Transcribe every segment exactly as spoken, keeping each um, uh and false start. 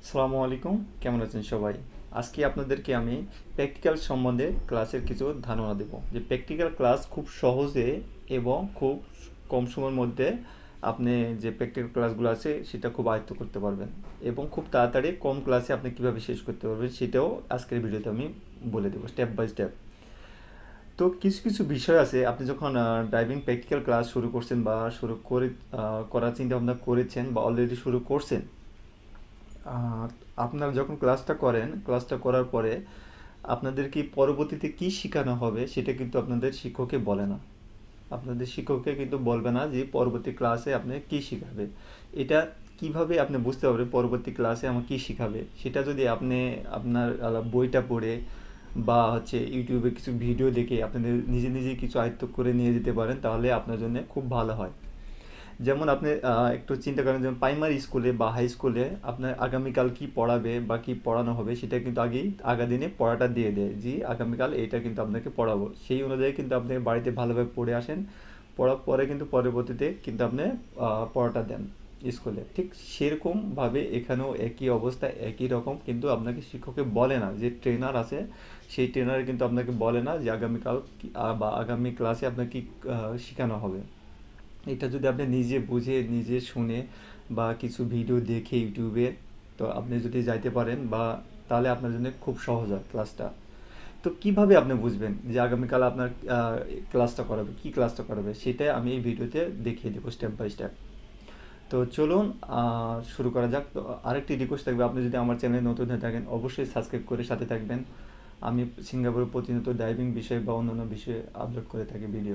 আসসালামু আলাইকুম, কেমন আছেন সবাই? আজকে আপনাদেরকে আমি প্র্যাকটিক্যাল সম্বন্ধে ক্লাসের কিছু ধারণা দেব। যে প্র্যাকটিক্যাল ক্লাস খুব সহজে এবং খুব কম সময়ের মধ্যে আপনি যে প্র্যাকটিক্যাল ক্লাসগুলো আছে সেটা খুব আয়ত্ত করতে পারবেন এবং খুব তাড়াতাড়ি কম ক্লাসে আপনি কিভাবে শেষ করতে পারবেন সেটাও আজকের ভিডিওতে আমি বলে দেবো স্টেপ বাই স্টেপ। তো কিছু কিছু বিষয় আছে, আপনি যখন ড্রাইভিং প্র্যাকটিক্যাল ক্লাস শুরু করছেন বা শুরু করে আহ, করার চিন্তা ভাবনা করেছেন বা অলরেডি শুরু করছেন, আহ, আপনারা যখন ক্লাসটা করেন, ক্লাসটা করার পরে আপনাদের কি পরবর্তীতে কি শেখানো হবে সেটা কিন্তু আপনাদের শিক্ষকে বলে না। আপনাদের শিক্ষককে কিন্তু বলবে না যে পরবর্তী ক্লাসে আপনি কি শিখাবে। এটা কিভাবে আপনি বুঝতে পারবেন পরবর্তী ক্লাসে আমার কি শিখাবে? সেটা যদি আপনি আপনার আহ, বইটা পড়ে বা হচ্ছে ইউটিউবে কিছু ভিডিও দেখে আপনাদের নিজে নিজে কিছু আয়ত্ত করে নিয়ে যেতে পারেন, তাহলে আপনার জন্য খুব ভালো হয়। যেমন আপনি আহ, একটু চিন্তা করেন, যেমন প্রাইমারি স্কুলে বা হাই স্কুলে আপনার আগামীকাল কি পড়াবে বা কি পড়ানো হবে সেটা কিন্তু আগেই আগা দিনে পড়াটা দিয়ে দেয়, যে আগামীকাল এইটা কিন্তু আপনাকে পড়াবো। সেই অনুযায়ী কিন্তু আপনি বাড়িতে ভালোভাবে পড়ে আসেন, পড়ার পরে কিন্তু পরবর্তীতে কিন্তু আপনি আহ, পড়াটা দেন স্কুলে। ঠিক সেরকমভাবে এখানেও একই অবস্থা, একই রকম, কিন্তু আপনাকে শিক্ষকে বলে না, যে ট্রেনার আছে সেই ট্রেনার কিন্তু আপনাকে বলে না যে আগামীকাল কি- আহ, বা আগামী ক্লাসে আপনাকে কি আহ, শেখানো হবে। এটা যদি আপনি নিজে বুঝে নিজে শুনে বা কিছু ভিডিও দেখে ইউটিউবে, তো আপনি যদি যাইতে পারেন বা, তাহলে আপনার জন্য খুব সহজ হয় ক্লাসটা। তো কিভাবে আপনি বুঝবেন যে আগামীকাল আপনার আহ, ক্লাসটা করাবে, কি ক্লাসটা করাবে, সেটা আমি এই ভিডিওতে দেখিয়ে দেবো স্টেপ বাই স্টেপ। তো চলুন আহ, শুরু করা যাক। তো আরেকটি রিকোয়েস্ট থাকবে, আপনি যদি আমার চ্যানেলে নতুন হয়ে থাকেন অবশ্যই সাবস্ক্রাইব করে সাথে থাকবেন। আমি সিঙ্গাপুরে প্রতিনিয়ত ড্রাইভিং বিষয়ে বা অন্যান্য বিষয়ে আপলোড করে থাকি ভিডিও।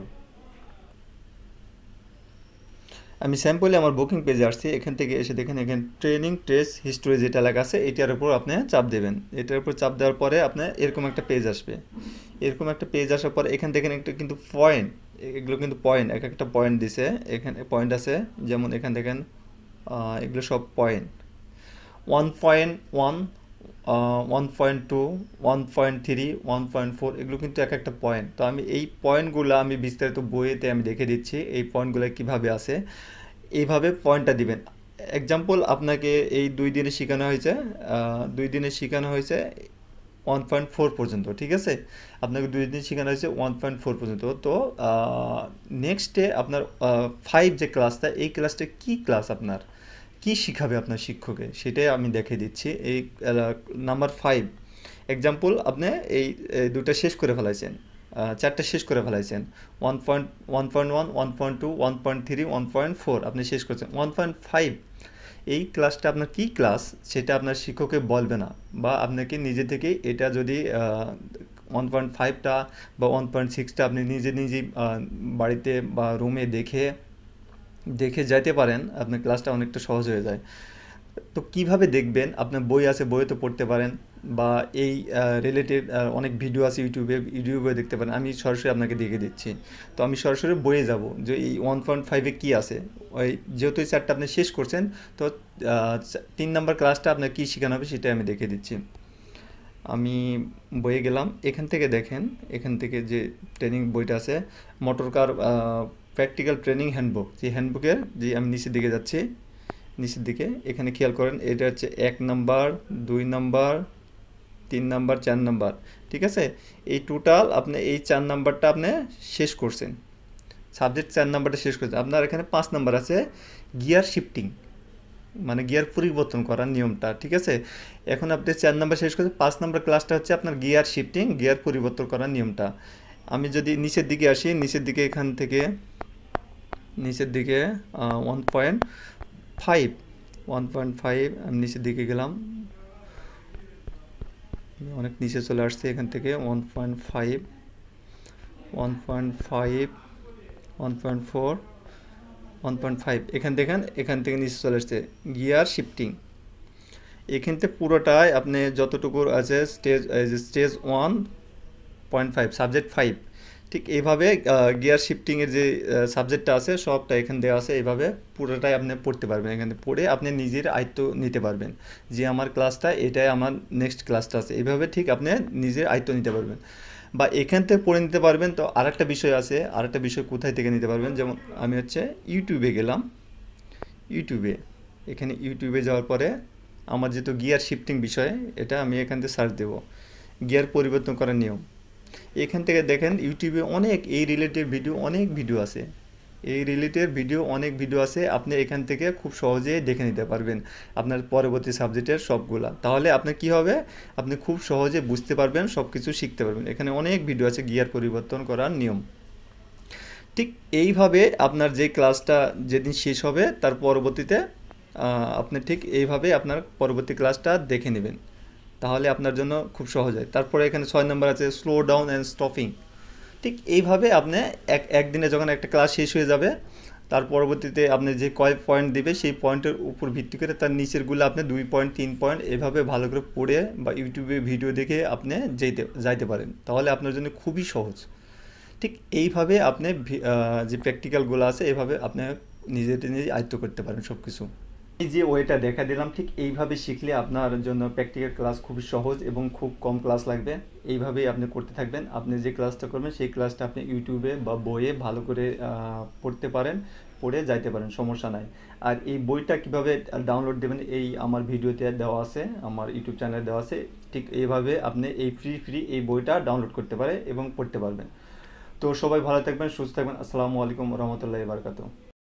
আমি স্যাম্পলে আমার বুকিং পেজে আসছি, এখান থেকে এসে দেখেন এখানে ট্রেনিং টেস্ট হিস্টোরি যেটা লেখা আছে এটার উপর আপনি চাপ দেবেন। এটার উপর চাপ দেওয়ার পরে আপনার এরকম একটা পেজ আসবে। এরকম একটা পেজ আসার পর এখান থেকে একটা কিন্তু পয়েন্ট, এগুলো কিন্তু পয়েন্ট, এক একটা পয়েন্ট দিছে, এখানে পয়েন্ট আছে। যেমন এখান দেখেন আহ, এগুলো সব point. One point one, one point two, one point three, one point four, এগুলো কিন্তু এক একটা পয়েন্ট। তো আমি এই পয়েন্টগুলো আমি বিস্তারিত বইয়েতে আমি দেখে দিচ্ছি এই পয়েন্টগুলো কিভাবে আছে। এইভাবে পয়েন্টটা দিবেন। এক্সাম্পল, আপনাকে এই দুই দিনে শেখানো হয়েছে, আহ, দুই দিনে শেখানো হয়েছে ওয়ান পয়েন্ট ফোর পর্যন্ত, ঠিক আছে? আপনাকে দুই দিন শেখানো হয়েছে ওয়ান পয়েন্ট ফোর পর্যন্ত। তো নেক্সট ডে আপনার ফাইভ যে ক্লাসটা, এই ক্লাসটা কি ক্লাস আপনার, কি শিখাবে আপনার শিক্ষকে, সেটাই আমি দেখে দিচ্ছি। এই নাম্বার ফাইভ এক্সাম্পল, আপনি এই এই দুটো শেষ করে ফেলাইছেন, আহ, চারটা শেষ করে ফেলাইছেন। One point one point one, one point two, one point three, one point four আপনি শেষ করছেন। ওয়ান পয়েন্ট ফাইভ, এই ক্লাসটা আপনার কি ক্লাস সেটা আপনার শিক্ষকে বলবে না, বা আপনাকে নিজে থেকেই এটা যদি ওয়ান পয়েন্ট ফাইভটা বা ওয়ান পয়েন্ট সিক্সটা আপনি নিজে নিজেই আহ, বাড়িতে বা রুমে দেখে দেখে যাইতে পারেন, আপনার ক্লাসটা অনেকটা সহজ হয়ে যায়। তো কিভাবে দেখবেন? আপনার বই আছে, বইয়ে তো পড়তে পারেন, বা এই রিলেটেড অনেক ভিডিও আছে ইউটিউবে, ইউটিউবে দেখতে পারেন। আমি সরাসরি আপনাকে দেখে দিচ্ছি। তো আমি সরাসরি বইয়ে যাব যে এই ওয়ান পয়েন্ট ফাইভে কী আছে। ওই যেহেতু এই চারটা আপনি শেষ করছেন, তো আহ, চা- তিন নাম্বার ক্লাসটা আপনার কী শেখানো হবে সেটাই আমি দেখে দিচ্ছি। আমি বইয়ে গেলাম, এখান থেকে দেখেন, এখান থেকে যে ট্রেনিং বইটা আছে, motor car practical training handbook, যে হ্যান্ডবুকের যে আমি নিচের দিকে যাচ্ছি, নিচের দিকে এখানে খেয়াল করেন, এটা হচ্ছে এক নাম্বার, দুই নাম্বার, তিন নাম্বার, চার নাম্বার, ঠিক আছে? এই টোটাল আপনি এই চার নাম্বারটা আপনি শেষ করছেন, সাবজেক্ট চার নাম্বারটা শেষ করছেন। আপনার এখানে পাঁচ নাম্বার আছে গিয়ার শিফটিং, মানে গিয়ার পরিবর্তন করার নিয়মটা, ঠিক আছে? এখন আপনি চার নাম্বার শেষ করছেন, পাঁচ নাম্বার ক্লাসটা হচ্ছে আপনার গিয়ার শিফটিং, গিয়ার পরিবর্তন করার নিয়মটা। আমি যদি নিচের দিকে আসি, নিচের দিকে এখান থেকে নিচের দিকে one point five, one point five, আমি নিচের দিকে গেলাম, আমি অনেক নিচে চলে আসছে। এখান থেকে one point five, one point five, one point four, one point five, এখান দেখেন এখান থেকে নিচে চলে আসছে গিয়ার শিফটিং। এখান থেকে পুরোটাই আপনি যতটুকু আছে stage, stage one point five, subject five, ঠিক এইভাবে গিয়ার শিফটিংয়ের যে সাবজেক্টটা আছে সবটা এখান দেওয়া আছে। এইভাবে পুরোটাই আপনি পড়তে পারবেন, এখানে পড়ে আপনি নিজের আয়ত্ত নিতে পারবেন, যে আমার ক্লাসটা এটাই, আমার নেক্সট ক্লাসটা আছে, এইভাবে ঠিক আপনি নিজের আয়ত্ত নিতে পারবেন, বা এখান থেকে পড়ে নিতে পারবেন। তো আরেকটা বিষয় আছে, আরেকটা বিষয় কোথায় থেকে নিতে পারবেন, যেমন আমি হচ্ছে ইউটিউবে গেলাম, ইউটিউবে, এখানে ইউটিউবে যাওয়ার পরে আমার যেহেতু গিয়ার শিফটিং বিষয়, এটা আমি এখান থেকে সার্চ দেব, গিয়ার পরিবর্তন করার নিয়ম। এখান থেকে দেখেন ইউটিউবে অনেক এই রিলেটেড ভিডিও, অনেক ভিডিও আছে, এই রিলেটেড ভিডিও অনেক ভিডিও আছে, আপনি এখান থেকে খুব সহজেই দেখে নিতে পারবেন আপনার পরবর্তী সাবজেক্টের সবগুলা। তাহলে আপনার কি হবে, আপনি খুব সহজে বুঝতে পারবেন, সব কিছু শিখতে পারবেন। এখানে অনেক ভিডিও আছে গিয়ার পরিবর্তন করার নিয়ম। ঠিক এইভাবে আপনার যে ক্লাসটা যেদিন শেষ হবে তার পরবর্তীতে আহ, আপনি ঠিক এইভাবে আপনার পরবর্তী ক্লাসটা দেখে নেবেন, তাহলে আপনার জন্য খুব সহজ হয়। তারপরে এখানে ছয় নম্বর আছে স্লো ডাউন অ্যান্ড স্টপিং। ঠিক এইভাবে আপনি এক একদিনে যখন একটা ক্লাস শেষ হয়ে যাবে, তার পরবর্তীতে আপনি যে কয় পয়েন্ট দিবে সেই পয়েন্টের উপর ভিত্তি করে তার নিচেরগুলো আপনি দুই পয়েন্ট তিন পয়েন্ট এভাবে ভালো করে পড়ে বা ইউটিউবে ভিডিও দেখে আপনি যেতে যাইতে পারেন, তাহলে আপনার জন্য খুবই সহজ। ঠিক এইভাবে আপনি ভি- আহ, যে প্র্যাকটিক্যালগুলো আছে এভাবে আপনি নিজে নিজে আয়ত্ত করতে পারেন সব কিছু। এই যে ওয়েটা দেখা দিলাম, ঠিক এইভাবে শিখলে আপনার জন্য প্র্যাকটিক্যাল ক্লাস খুবই সহজ এবং খুব কম ক্লাস লাগবে। এইভাবেই আপনি করতে থাকবেন, আপনি যে ক্লাসটা করবেন সেই ক্লাসটা আপনি ইউটিউবে বা বইয়ে ভালো করে আহ, পড়তে পারেন, পড়ে যাইতে পারেন, সমস্যা নাই। আর এই বইটা কিভাবে ডাউনলোড দেবেন এই আমার ভিডিওতে দেওয়া আছে, আমার ইউটিউব চ্যানেলে দেওয়া আছে। ঠিক এইভাবে আপনি এই ফ্রি ফ্রি এই বইটা ডাউনলোড করতে পারে এবং পড়তে পারবেন। তো সবাই ভালো থাকবেন, সুস্থ থাকবেন। আসসালামু আলাইকুম রহমতুল্লাহি বারকাতুহু।